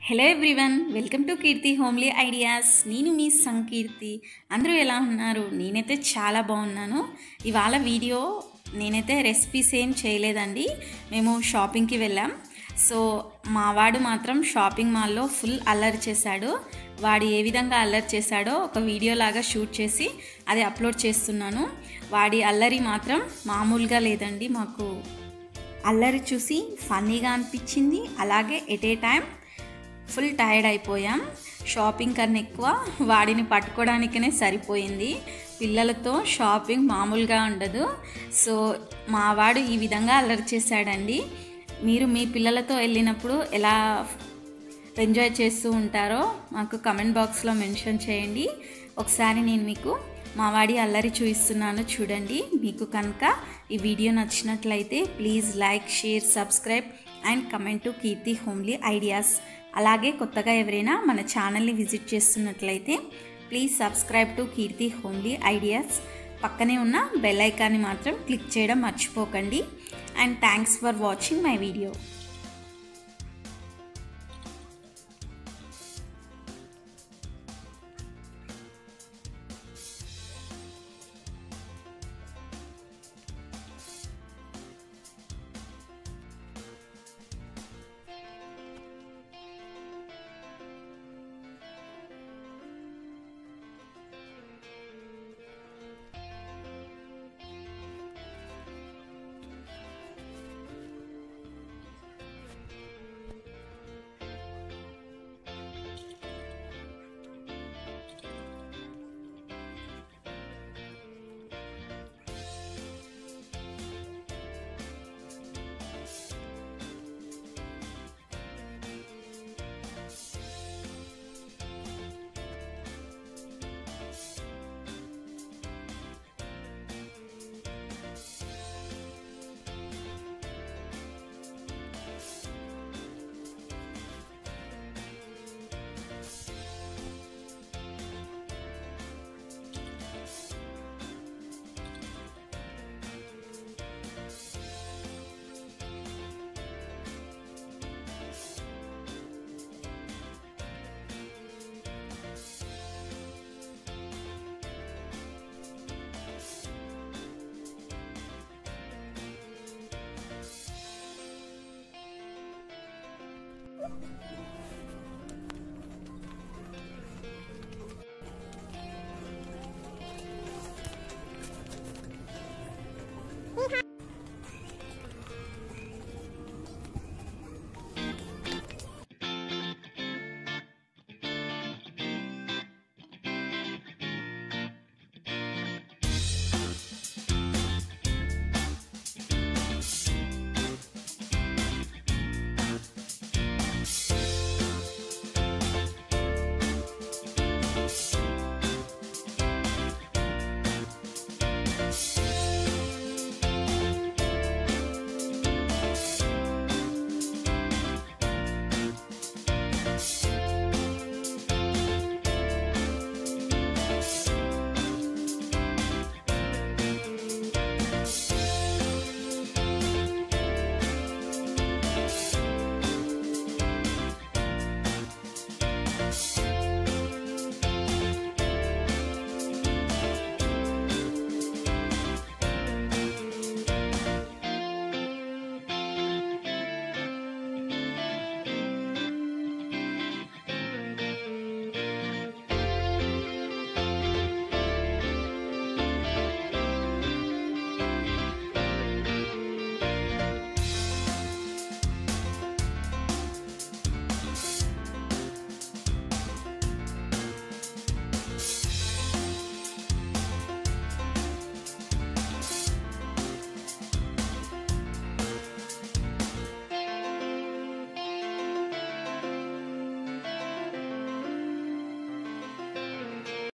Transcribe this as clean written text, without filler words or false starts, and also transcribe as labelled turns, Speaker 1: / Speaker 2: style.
Speaker 1: Hello everyone, welcome to Keerthi homely ideas. నేను మీ సంకీర్తి. అందరూ ఎలా ఉన్నారు? నేనైతే చాలా బాగున్నాను. ఇవాళ వీడియో నేనైతే రెసిపీస్ ఏం చేయలేదండి. మేము షాపింగ్కి వెళ్ళాం. సో మా వాడు మాత్రం షాపింగ్ మాల్లో ఫుల్ అల్లరి చేశాడు. వాడు ఏ విధంగా అల్లరి చేశాడో ఒక వీడియో లాగా షూట్ చేసి అది అప్లోడ్ చేస్తున్నాను. వాడి అల్లరి మాత్రం మామూలుగా లేదండి. మాకు అల్లరి చూసి ఫన్నీగా అనిపించింది. అలాగే at a time full tired అయిపోయాం. షాపింగ్ కన్నా ఎక్కువ వాడిని పట్టుకోవడానికనే సరిపోయింది. పిల్లలతో షాపింగ్ మామూలుగా ఉండదు. సో మా వాడు ఈ విధంగా అల్లరి చేశాడండి. మీరు మీ పిల్లలతో వెళ్ళినప్పుడు ఎలా ఎంజాయ్ చేస్తూ ఉంటారో మాకు కమెంట్ బాక్స్లో మెన్షన్ చేయండి. ఒకసారి నేను మీకు మా వాడి అల్లరి చూపిస్తున్నాను, చూడండి. మీకు కనుక ఈ వీడియో నచ్చినట్లయితే please like, share, subscribe and comment to Keerthi homely ideas. అలాగే కొత్తగా ఎవరైనా మన ఛానల్ని విజిట్ చేస్తున్నట్లయితే please subscribe to Keerthi homely ideas. పక్కనే ఉన్న బెల్ ఐకాన్ని మాత్రం క్లిక్ చేయడం మర్చిపోకండి. And thanks for watching my video.